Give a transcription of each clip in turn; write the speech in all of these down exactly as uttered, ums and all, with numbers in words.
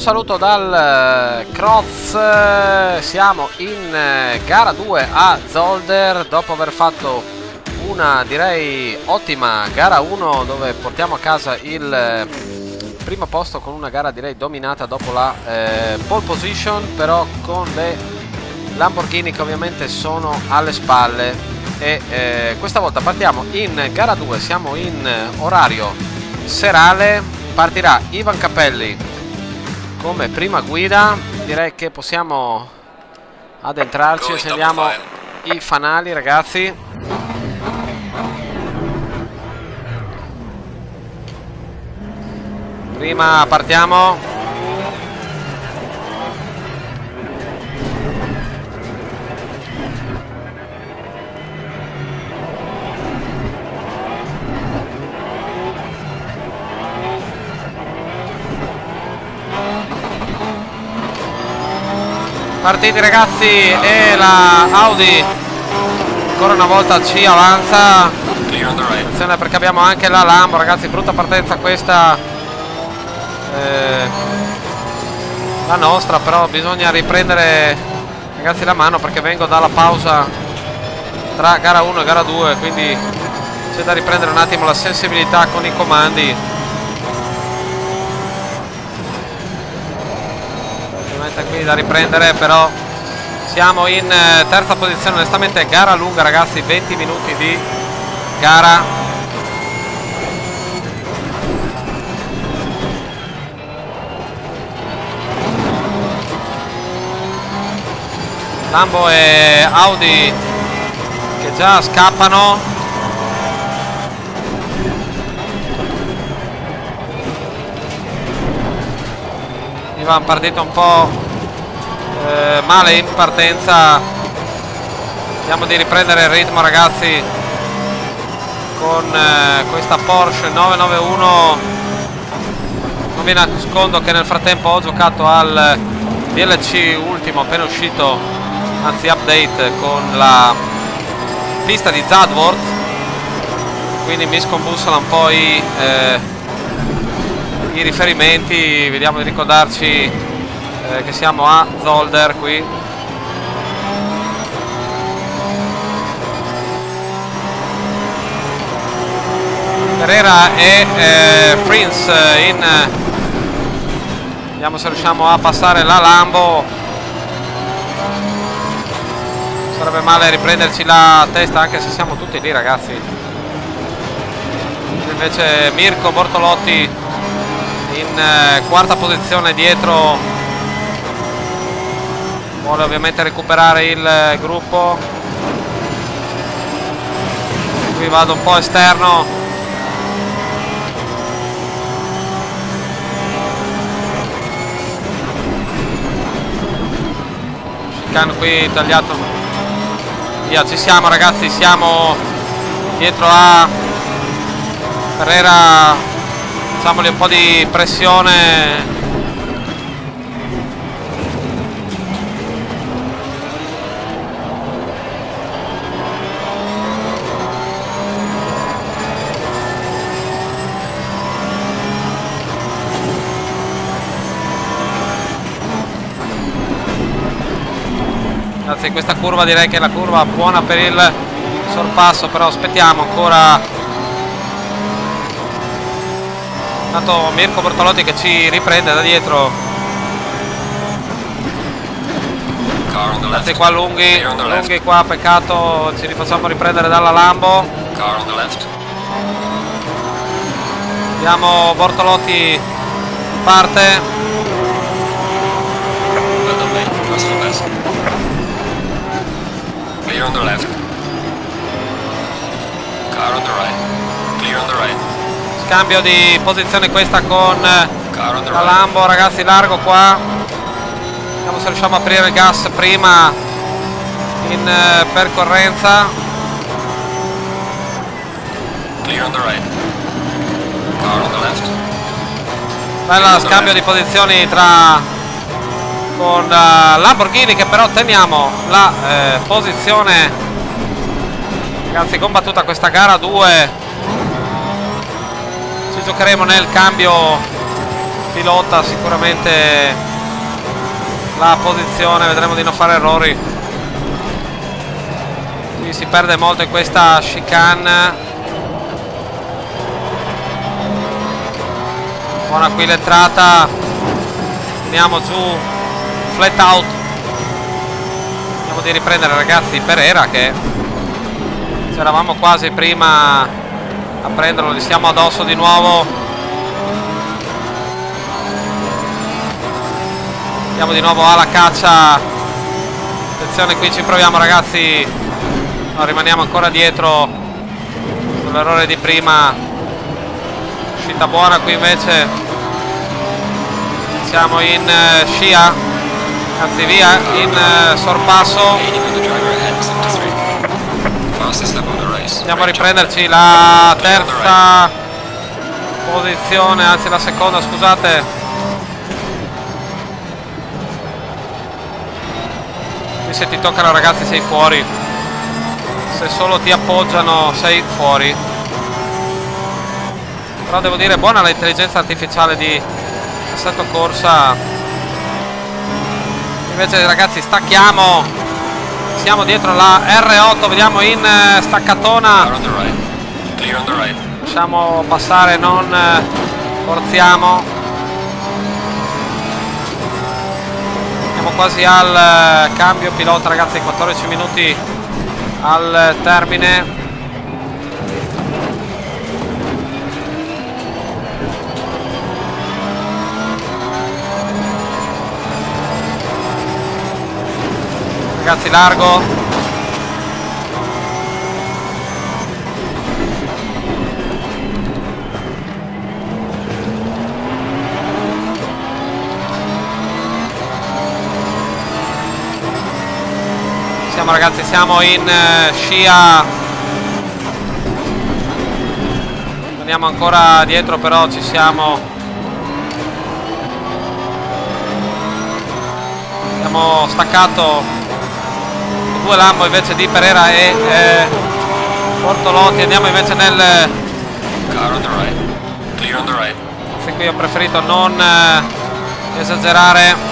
saluto dal uh, Croz, uh, siamo in uh, gara due a Zolder dopo aver fatto una direi ottima gara uno dove portiamo a casa il uh, primo posto con una gara direi dominata dopo la uh, pole position, però con le Lamborghini che ovviamente sono alle spalle e uh, questa volta partiamo in gara due, siamo in uh, orario serale, partirà Ivan Capelli come prima guida. Direi che possiamo addentrarci, accendiamo i fanali ragazzi. Prima partiamo. Partiti ragazzi e la Audi ancora una volta ci avanza. Attenzione perché abbiamo anche la Lambo ragazzi, brutta partenza questa eh, la nostra, però bisogna riprendere ragazzi la mano perché vengo dalla pausa tra gara uno e gara due, quindi c'è da riprendere un attimo la sensibilità con i comandi. Qui da riprendere, però siamo in eh, terza posizione. Onestamente gara lunga ragazzi, venti minuti di gara. Lambo e Audi che già scappano. Ivan partito un po' Eh, male in partenza, vediamo di riprendere il ritmo ragazzi con eh, questa Porsche nove nove uno. Non vi nascondo che nel frattempo ho giocato al D L C ultimo appena uscito, anzi update, con la pista di Zandvoort, quindi mi scombussola un po' i, eh, i riferimenti. Vediamo di ricordarci che siamo a Zolder qui. Carrera e eh, Prince in eh, vediamo se riusciamo a passare la Lambo. Sarebbe male riprenderci la testa anche se siamo tutti lì ragazzi. Invece Mirko Bortolotti in eh, quarta posizione dietro, vuole ovviamente recuperare il gruppo. Qui vado un po' esterno. Chicane qui tagliato. Via, ci siamo ragazzi, siamo dietro a Carrera, facciamogli un po' di pressione. Grazie, questa curva direi che è la curva buona per il sorpasso, però aspettiamo ancora. Intanto Mirko Bortolotti che ci riprende da dietro. Grazie qua lunghi, lunghi qua, peccato, ci rifacciamo riprendere dalla Lambo. Vediamo Bortolotti parte. Clear on the left. Car on the right. Clear on the right. Scambio di posizione questa con Car on the la right. Lambo ragazzi, largo qua. Vediamo se riusciamo a aprire il gas prima in eh, percorrenza. Clear on the right. Car on the left. Bella scambio di posizioni tra con uh, Lamborghini, che però teniamo la eh, posizione ragazzi. Combattuta questa gara due, ci giocheremo nel cambio pilota sicuramente la posizione, vedremo di non fare errori. Qui si perde molto in questa chicane. Buona qui l'entrata, teniamo giù flat out. Andiamo di riprendere ragazzi Pereira, che c'eravamo quasi prima a prenderlo, gli siamo addosso di nuovo. Andiamo di nuovo alla caccia. Attenzione, qui ci proviamo ragazzi. No, rimaniamo ancora dietro sull'errore di prima. Uscita buona qui invece. Siamo in uh, scia, anzi via, in uh, sorpasso. Andiamo a riprenderci la terza posizione, anzi la seconda, scusate. Se ti toccano ragazzi sei fuori, se solo ti appoggiano sei fuori. Però devo dire buona l'intelligenza artificiale di Assetto Corsa. Invece ragazzi stacchiamo, siamo dietro la R otto, vediamo in staccatona, lasciamo passare, non forziamo. Quasi al cambio pilota ragazzi, quattordici minuti al termine. Ragazzi largo. Ragazzi siamo in uh, scia, andiamo ancora dietro però ci siamo, abbiamo staccato due Lambo invece di Pereira e eh, Bortolotti. Andiamo invece nel car on the right. Clear on the right. Se qui ho preferito non eh, esagerare.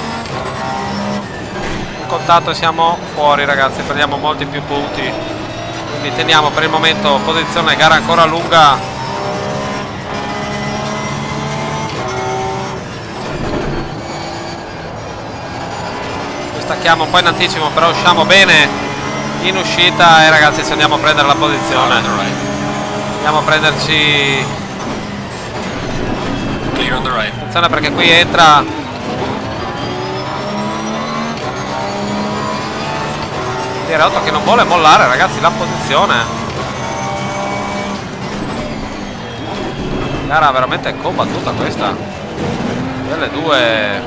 Contatto e siamo fuori ragazzi, prendiamo molti più punti, quindi teniamo per il momento posizione, gara ancora lunga. Stacchiamo un po' in anticipo, però usciamo bene in uscita e ragazzi ci andiamo a prendere la posizione, andiamo a prenderci, attenzione perché qui entra R otto che non vuole mollare ragazzi la posizione. Gara veramente combattuta questa delle due.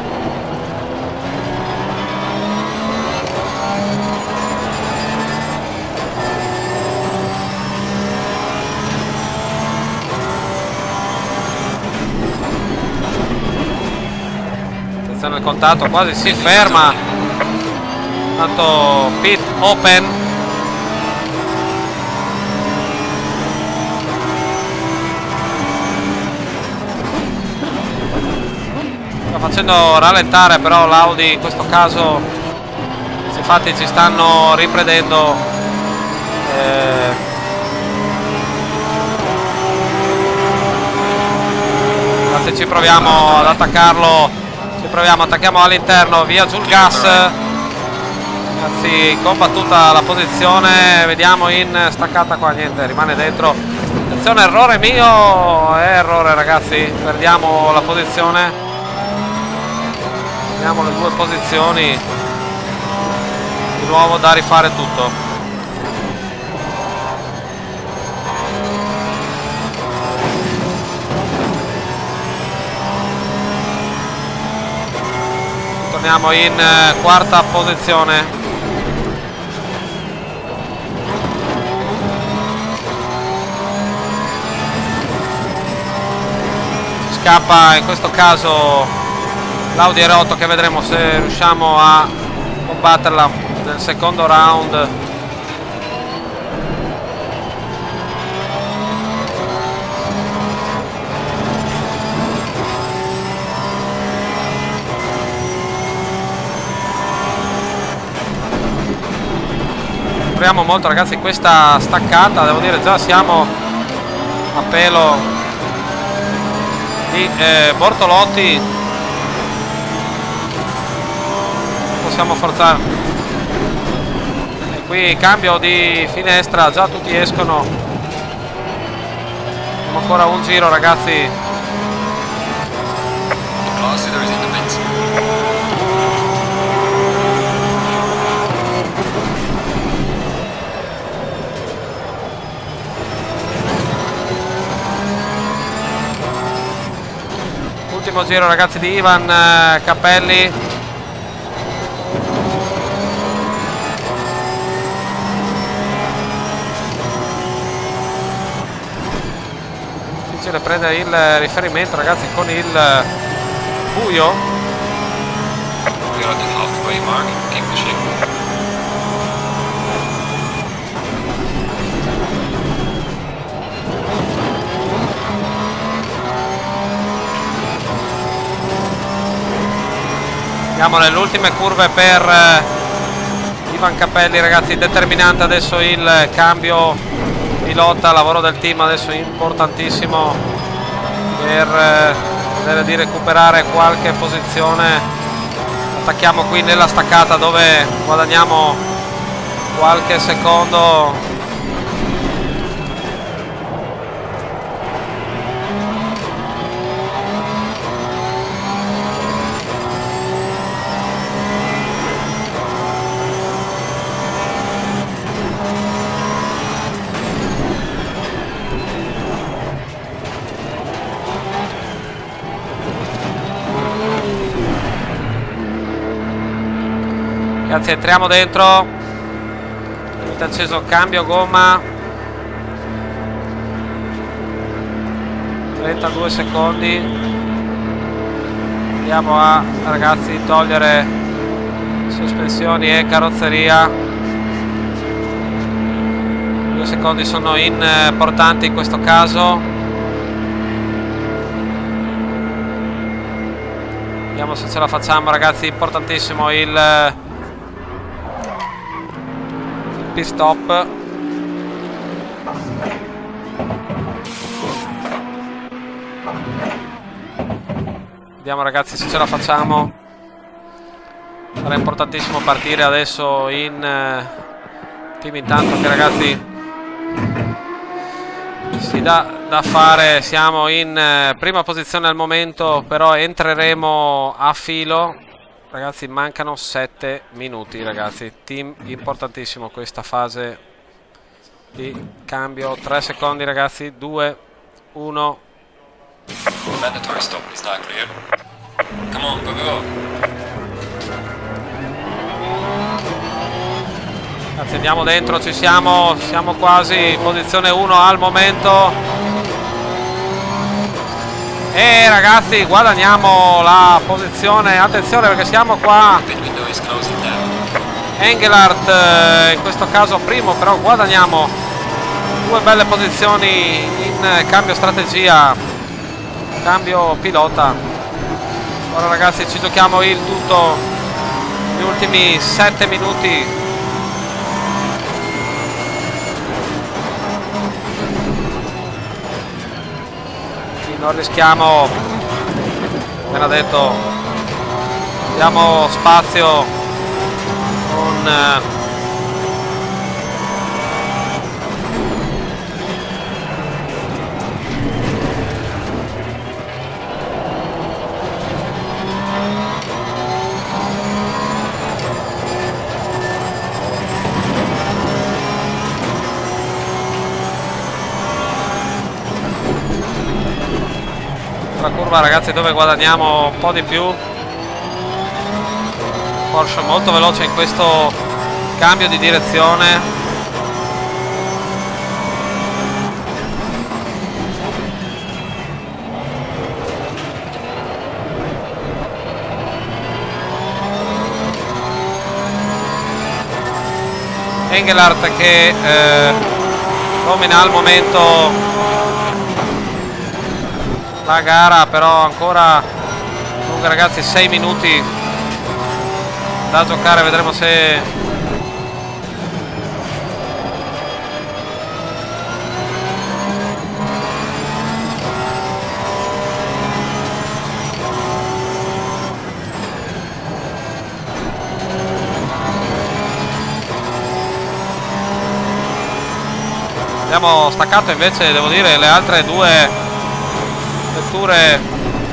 Attenzione al contatto, quasi si ferma. Tanto pit open. Sta facendo rallentare però l'Audi in questo caso, infatti ci stanno riprendendo. eh, se ci proviamo ad attaccarlo, ci proviamo, attacchiamo all'interno, via giù il gas. Ragazzi combattuta la posizione, vediamo in staccata qua, niente, rimane dentro. Attenzione, errore mio, è errore ragazzi, perdiamo la posizione, vediamo le due posizioni, di nuovo da rifare tutto. Torniamo in quarta posizione. Scappa in questo caso l'Audi R otto, che vedremo se riusciamo a combatterla nel secondo round. soffriamo molto ragazzi questa staccata, devo dire già siamo a pelo di eh, Bortolotti, possiamo forzare. E qui cambio di finestra, già tutti escono, abbiamo ancora un giro ragazzi. Ultimo giro ragazzi di Ivan eh, Cappelli. Difficile prendere il riferimento ragazzi con il buio. We're at the halfway mark. Keep pushing. Siamo nelle ultime curve per eh, Ivan Cappelli ragazzi, determinante adesso il cambio pilota, lavoro del team adesso importantissimo per eh, vedere di recuperare qualche posizione. Attacchiamo qui nella staccata dove guadagniamo qualche secondo. Ragazzi entriamo dentro, avete acceso cambio gomma, trentadue secondi, andiamo a ragazzi togliere sospensioni e carrozzeria, due secondi sono importanti in questo caso, vediamo se ce la facciamo ragazzi, importantissimo il stop. Vediamo ragazzi se ce la facciamo, sarà importantissimo partire adesso in eh, team, intanto che ragazzi si dà da fare, siamo in eh, prima posizione al momento, però entreremo a filo. Ragazzi mancano sette minuti ragazzi, team importantissimo questa fase di cambio, tre secondi ragazzi, due, uno. Mandatory stop is now clear. Come on, go go. Ragazzi andiamo dentro, ci siamo, siamo quasi, posizione uno al momento. E ragazzi guadagniamo la posizione, attenzione perché siamo qua, Engelhardt eh, in questo caso primo, però guadagniamo due belle posizioni in cambio strategia, cambio pilota. Ora ragazzi ci giochiamo il tutto, gli ultimi sette minuti. Non rischiamo, appena detto, diamo spazio con eh, la curva ragazzi dove guadagniamo un po' di più. Porsche molto veloce in questo cambio di direzione. Engelhardt che eh, domina al momento la gara, però ancora lunga ragazzi, sei minuti da giocare, vedremo se Abbiamo staccato invece, devo dire, le altre due vetture.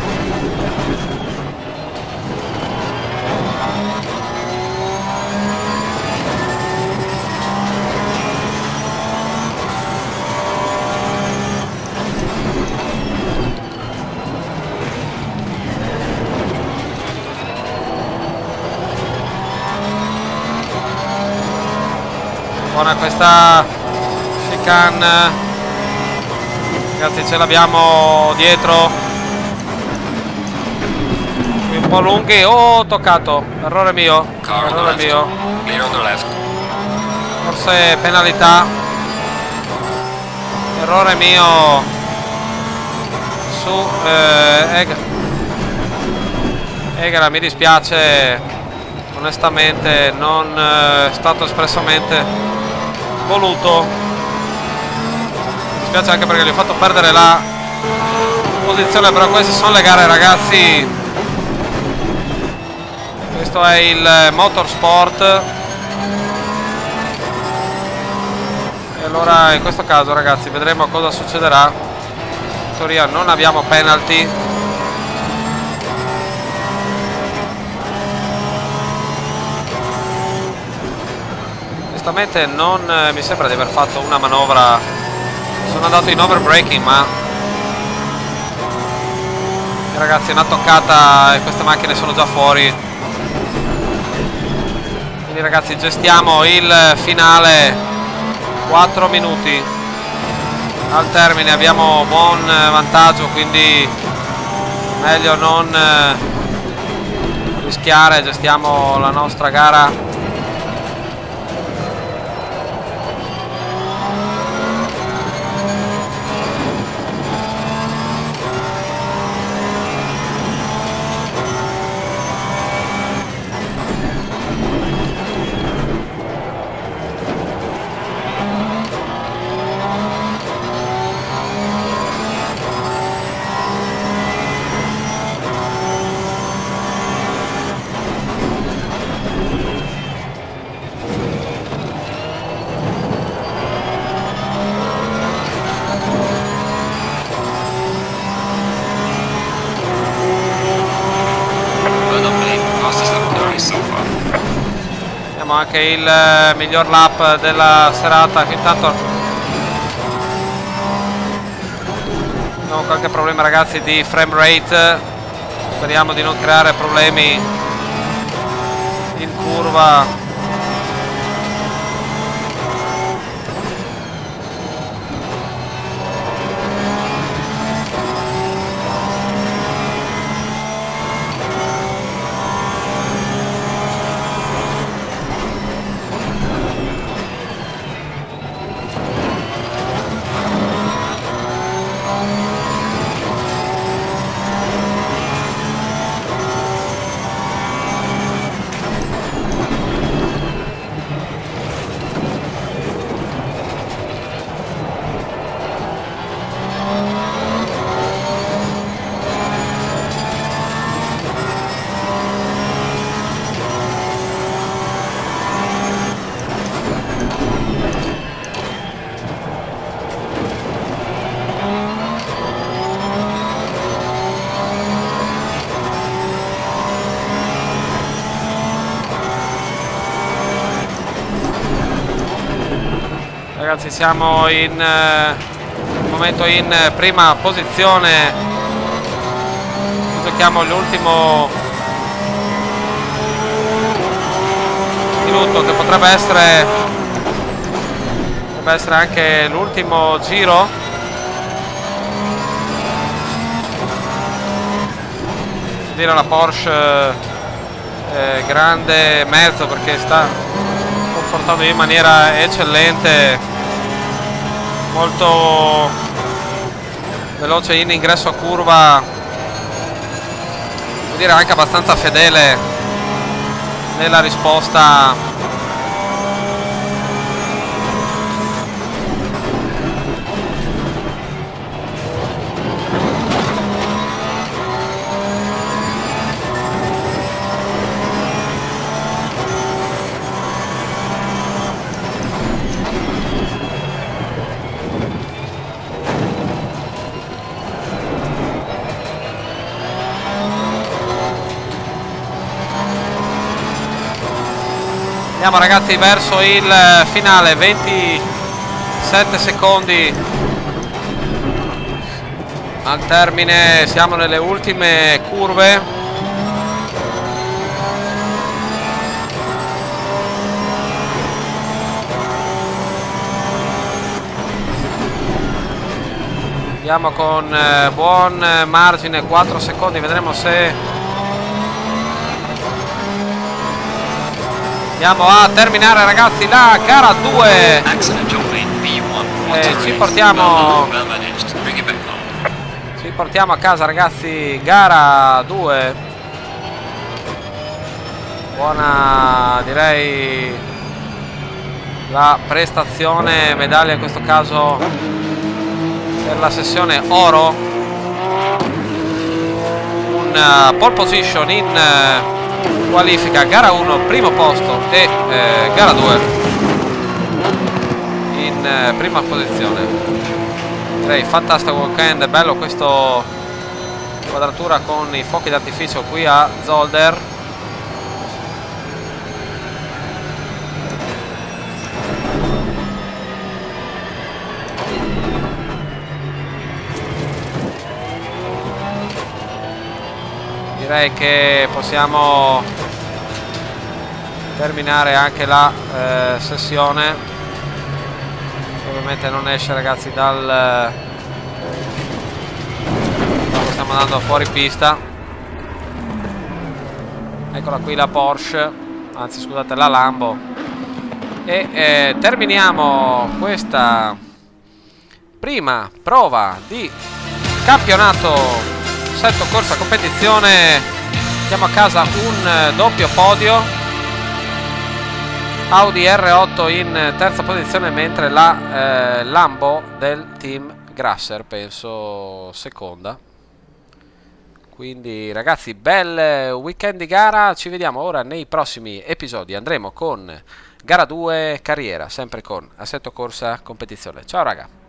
Buona questa chicane, ragazzi, ce l'abbiamo dietro, qui un po' lunghi. Oh, toccato, errore mio, Car on the errore left. mio, Clear on the left. forse penalità, errore mio su eh, Eg Egara, mi dispiace, onestamente non è stato espressamente voluto, mi dispiace anche perché gli ho fatto perdere la posizione, però queste sono le gare, ragazzi, questo è il motorsport. E allora in questo caso, ragazzi, vedremo cosa succederà. In teoria non abbiamo penalty. Onestamente non eh, mi sembra di aver fatto una manovra, sono andato in overbraking, ma ragazzi, una toccata e queste macchine sono già fuori. Quindi ragazzi, gestiamo il finale, quattro minuti al termine, abbiamo buon vantaggio, quindi meglio non eh, rischiare, gestiamo la nostra gara. Anche il eh, miglior lap della serata. Intanto abbiamo qualche problema, ragazzi, di frame rate, speriamo di non creare problemi in curva. Ragazzi, siamo in eh, momento in eh, prima posizione, giochiamo l'ultimo minuto che potrebbe essere potrebbe essere anche l'ultimo giro. Dire la Porsche eh, grande mezzo, perché sta comportando in maniera eccellente, molto veloce in ingresso a curva, devo dire anche abbastanza fedele nella risposta. Andiamo ragazzi verso il finale, ventisette secondi al termine, siamo nelle ultime curve. Andiamo con eh, buon margine, quattro secondi, vedremo se andiamo a terminare ragazzi la gara due e ci portiamo ci portiamo a casa ragazzi gara due. Buona direi la prestazione, medaglia in questo caso per la sessione oro, un uh, pole position in uh, qualifica, gara uno primo posto e uh, gara due in uh, prima posizione. Direi fantastico weekend, bello questo quadratura con i fuochi d'artificio qui a Zolder. Direi che possiamo terminare anche la eh, sessione. Ovviamente non esce ragazzi dal eh, stiamo andando fuori pista. Eccola qui la Porsche, anzi scusate la Lambo, e eh, terminiamo questa prima prova di campionato Assetto Corsa competizione. Andiamo a casa un doppio podio, Audi R otto in terza posizione, mentre la eh, Lambo del team Grasser penso seconda. Quindi ragazzi, bel weekend di gara, ci vediamo ora nei prossimi episodi. Andremo con gara due carriera, sempre con Assetto Corsa competizione. Ciao raga.